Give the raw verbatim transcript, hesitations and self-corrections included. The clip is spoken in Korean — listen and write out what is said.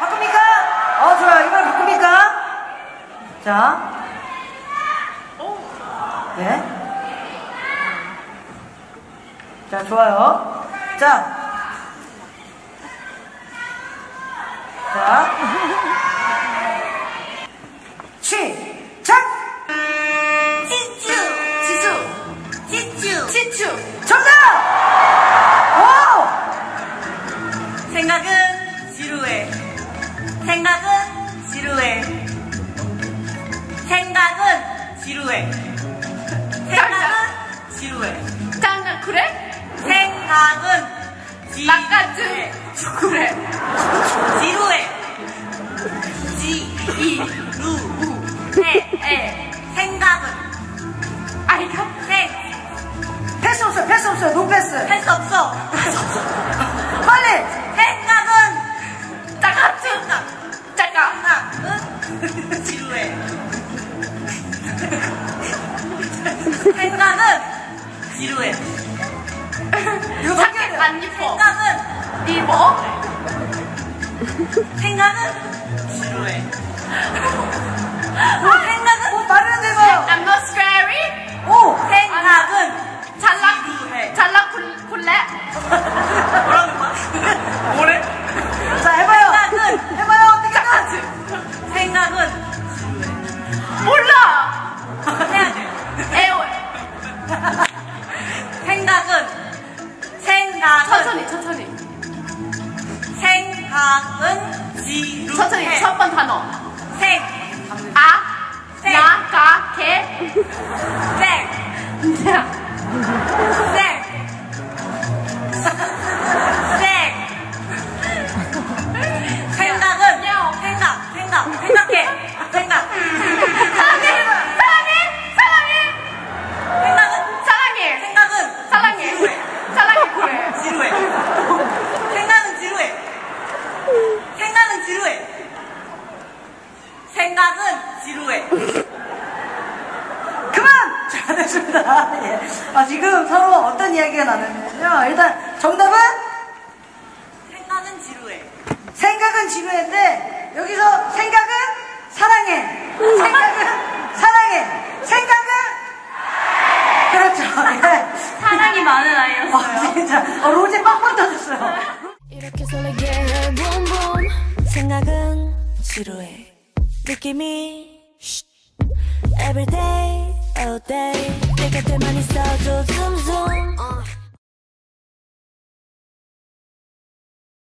바꿉니까? 어, 좋아요. 이걸 바꿉니까? 자. 네. 자, 좋아요. 자. 자. 시작! 치추, 치추, 치추, 치추. 정답! 오! 생각은 지루해. 생각은 지루해. 생각은 지루해. 생각은 지루해. 짱 그래? 생각은 나까지 그래. 지루해. 지루해. 생각은 아이가 생 패스 없어요, 패스 없어요, 노 패스. 할 수 없어. 빨리! 생각은 짜가츠 생각. 짜가 생각은 지루해. 생각은 지루해. 이거 바뀌어야 돼요. 자켓 안 입어. 생각은 입어? 생각은 지루해. 생각은 오, 말을 해봐요. I'm not scary. 오! 생각은 잘라 지루해. 잘라 굴 굴래? 뭐라는 거야? 뭐래? 자, 해봐요. 생각은 해봐요, 어떻게든. 생각은 몰라. 해야 돼. 에어 생각은 생각은 천천히 천천히 생각은 지루해. 천천히 첫 번 단어 생 아 생. 야 가 개 생 야. 생 생 생각은 생각 생각 생각해 생각 사랑해 사랑해 사랑해 생각은 사랑해 생각은 사랑해 지루해. 사랑해 그래 지루해. 생각은 지루해. 생각은 지루해. 생각은 지루해. 그만! 자, 됐습니다. 예. 아, 지금 서로 어떤 이야기가 나눴냐면요. 일단, 정답은 생각은 지루해. 생각은 지루한데, 여기서 생각은 사랑해. 생각은 사랑해. 생각은 그렇죠. 예. 사랑이 많은 어, 아이였어요. 진짜. 어, 로제 빵빵 터졌어요. 이렇게 설레게 해 붐붐 생각은 지루해 느낌이 Everyday all day 내 곁에만 있어줘 zoom zoom